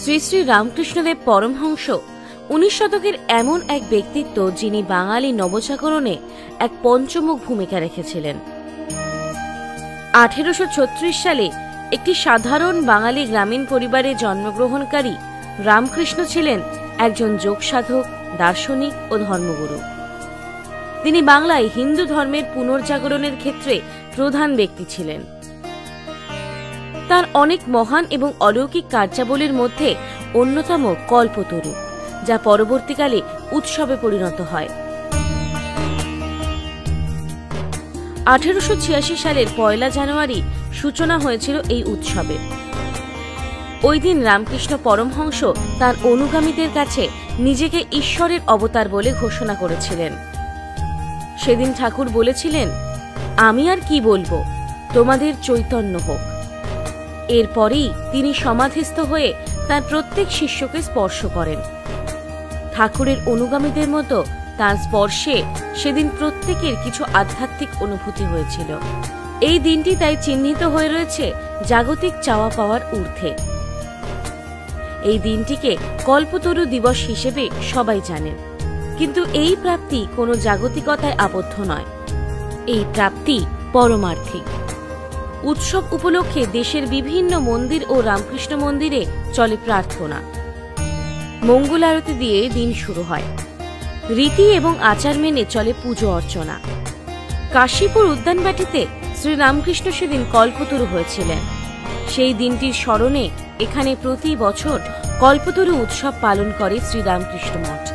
শ্রী শ্রী রামকৃষ্ণদেব পরমহংস 19 শতকের এমন এক ব্যক্তিত্ব যিনি বাঙালি নবজাগরণে এক পঞ্চমুখ ভূমিকা রেখেছিলেন। 1836 সালে একটি সাধারণ বাঙালি গ্রামীণ পরিবারে জন্মগ্রহণকারী রামকৃষ্ণ ছিলেন একজন যোগসাধক, দার্শনিক ও ধর্মগুরু। তিনি বাংলায় হিন্দু ধর্মের পুনর্জাগরণের ক্ষেত্রে প্রধান ব্যক্তি ছিলেন। তার অনেক মহান এবং অলৌকিক কার্যাবলীর মধ্যে অন্যতম কল্পতরু, যা পরবর্তীকালে উৎসবে পরিণত হয়। 1886 সালের 1 জানুয়ারি সূচনা হয়েছিল এই উৎসবের। ওই দিন রামকৃষ্ণ পরমহংস তার অনুগামীদের কাছে নিজেকে ঈশ্বরের অবতার বলে ঘোষণা করেছিলেন। সেদিন ঠাকুর বলেছিলেন, আমি আর কি বলবো, তোমাদের চৈতন্য হোক। এরপরেই তিনি সমাধিস্থ হয়ে তার প্রত্যেক শিষ্যকে স্পর্শ করেন। ঠাকুরের অনুগামীদের মতো তার স্পর্শে সেদিন প্রত্যেকের কিছু আধ্যাত্মিক অনুভূতি হয়েছিল। এই দিনটি তাই চিহ্নিত হয়ে রয়েছে জাগতিক চাওয়া পাওয়ার ঊর্ধ্বে। এই দিনটিকে কল্পতরু দিবস হিসেবে সবাই জানেন, কিন্তু এই প্রাপ্তি কোনো জাগতিকতায় আবদ্ধ নয়। এই প্রাপ্তি পরমার্থিক। উৎসব উপলক্ষে দেশের বিভিন্ন মন্দির ও রামকৃষ্ণ মন্দিরে চলে প্রার্থনা। মঙ্গল আরতি দিয়ে দিন শুরু হয়। রীতি এবং আচার মেনে চলে পুজো অর্চনা। কাশীপুর উদ্যানবাটিতে শ্রী রামকৃষ্ণ সেদিন কল্পতরু হয়েছিলেন। সেই দিনটির স্মরণে এখানে প্রতি বছর কল্পতরু উৎসব পালন করে শ্রী রামকৃষ্ণ মঠ।